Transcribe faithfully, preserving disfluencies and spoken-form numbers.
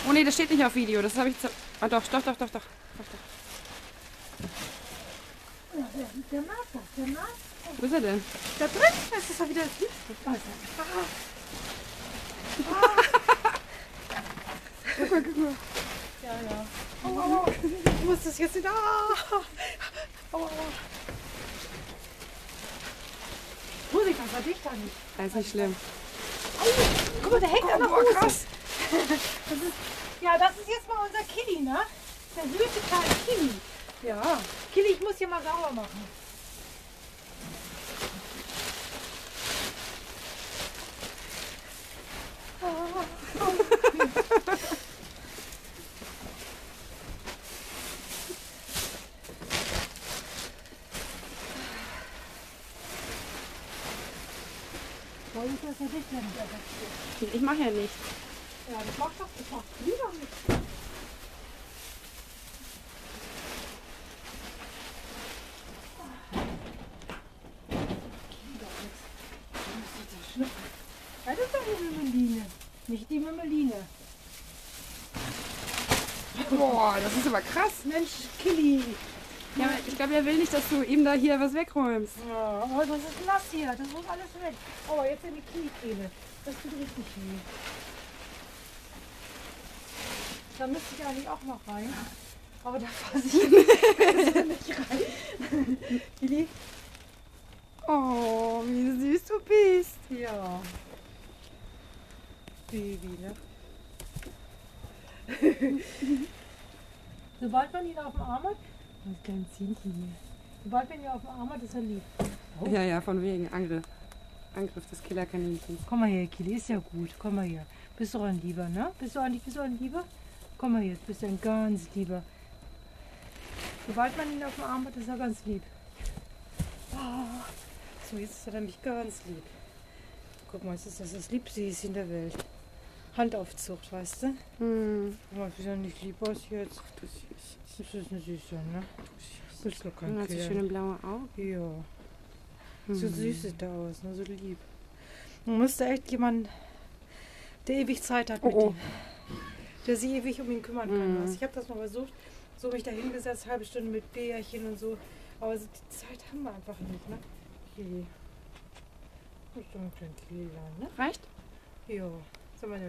Oh ne, das steht nicht auf Video. Das habe ich... Zu ah doch, doch, doch, doch, doch. doch, doch. Ja, der, der mag das, der mag das. Wo ist er denn? Da drin, das ist doch wieder das Licht. Da ist er. Ah. Guck mal, guck mal. Ja, ja. Oh, oh, oh. Ich muss das jetzt wieder... Ah. Oh, oh. Vorsicht, das war dicht an. Das ist nicht schlimm. Oh, guck mal, der hängt an der Oh, Hose. krass. Das ist, ja, das ist jetzt mal unser Killi, ne? Der süße kleine Killi. Ja. Killi, ich muss hier mal sauber machen. Oh, oh. Wollen wir das ja nicht mehr mit Ich mache ja nichts. Ja, das macht doch, das macht lieber nicht. Ja, das ist doch die Mümmeline, nicht die Mümmeline. Boah, das ist aber krass. Mensch, Killi. Ja, aber ich glaube, er will nicht, dass du ihm da hier was wegräumst. Ja, aber das ist nass hier, das muss alles weg. Oh, jetzt in die Kniekehle. Das tut richtig weh. Da müsste ich eigentlich auch noch rein. Aber da fasse ich nicht rein. Killi? Oh, wie süß du bist. Ja. Baby, ne? Sobald man ihn auf dem Arm hat, das kleine Zähnchen hier. Sobald man ihn auf dem Arm hat, ist er lieb. Oh. Ja, ja, von wegen Angriff. Angriff des Killerkaninchens. Komm mal her, Killi, ist ja gut. Komm mal her. Bist du ein Lieber, ne? Bist du ein, bist du ein Lieber? Komm mal her, jetzt bist du ein ganz Lieber. Sobald man ihn auf dem Arm hat, ist er ganz lieb. Oh. So, jetzt ist er nämlich ganz lieb. Guck mal, das ist das, das Liebste ist in der Welt. Handaufzucht, weißt du? Hm. Guck mal, wie er nicht lieb aus jetzt. Du süß. Das ist eine Süße, ne? Du bist doch kein Du hast so Kerl. schöne blaue Augen. Ja. Hm. So süß sieht er aus, ne? So lieb. Man müsste echt jemanden, der ewig Zeit hat mit Oh, oh. ihm. Der sich ewig um ihn kümmern kann. Mhm. Also ich habe das mal versucht, so mich da hingesetzt, halbe Stunde mit Bärchen und so. Aber so die Zeit haben wir einfach nicht, ne? Okay. Das ist doch ein kleines Kilian, ne? Reicht? Ja. So meine